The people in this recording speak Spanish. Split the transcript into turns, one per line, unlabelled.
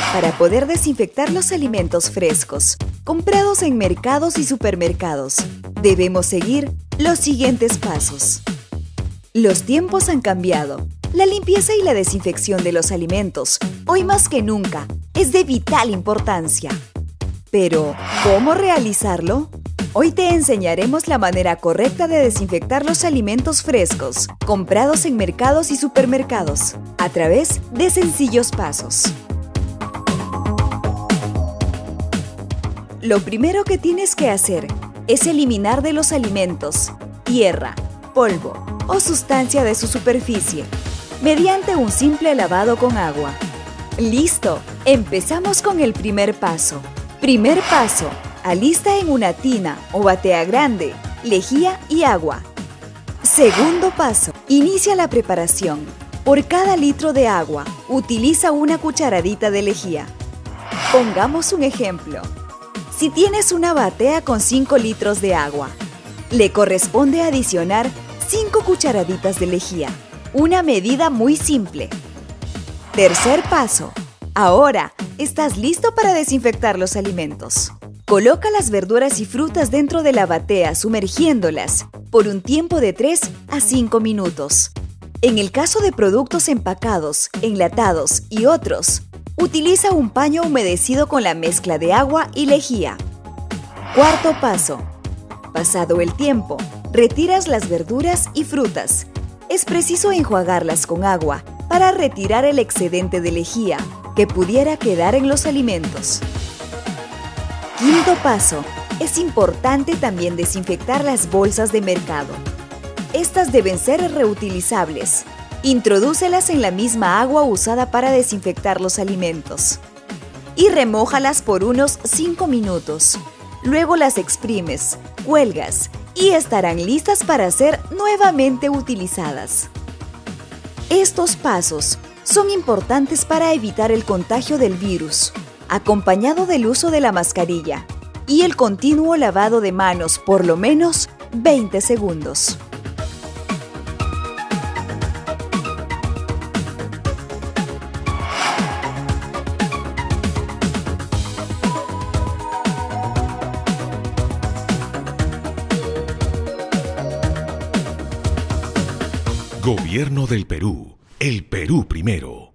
Para poder desinfectar los alimentos frescos, comprados en mercados y supermercados, debemos seguir los siguientes pasos. Los tiempos han cambiado. La limpieza y la desinfección de los alimentos, hoy más que nunca, es de vital importancia. Pero, ¿cómo realizarlo? Hoy te enseñaremos la manera correcta de desinfectar los alimentos frescos, comprados en mercados y supermercados, a través de sencillos pasos. Lo primero que tienes que hacer es eliminar de los alimentos tierra, polvo o sustancia de su superficie, mediante un simple lavado con agua. ¡Listo! Empezamos con el primer paso. Primer paso. Alista en una tina o batea grande, lejía y agua. Segundo paso. Inicia la preparación. Por cada litro de agua, utiliza una cucharadita de lejía. Pongamos un ejemplo. Si tienes una batea con 5 litros de agua, le corresponde adicionar 5 cucharaditas de lejía. Una medida muy simple. Tercer paso. Ahora, estás listo para desinfectar los alimentos. Coloca las verduras y frutas dentro de la batea sumergiéndolas por un tiempo de 3 a 5 minutos. En el caso de productos empacados, enlatados y otros, utiliza un paño humedecido con la mezcla de agua y lejía. Cuarto paso. Pasado el tiempo, retiras las verduras y frutas. Es preciso enjuagarlas con agua para retirar el excedente de lejía que pudiera quedar en los alimentos. Quinto paso. Es importante también desinfectar las bolsas de mercado. Estas deben ser reutilizables. Introdúcelas en la misma agua usada para desinfectar los alimentos y remójalas por unos 5 minutos. Luego las exprimes, cuelgas y estarán listas para ser nuevamente utilizadas. Estos pasos son importantes para evitar el contagio del virus, acompañado del uso de la mascarilla y el continuo lavado de manos por lo menos 20 segundos.
Gobierno del Perú. El Perú primero.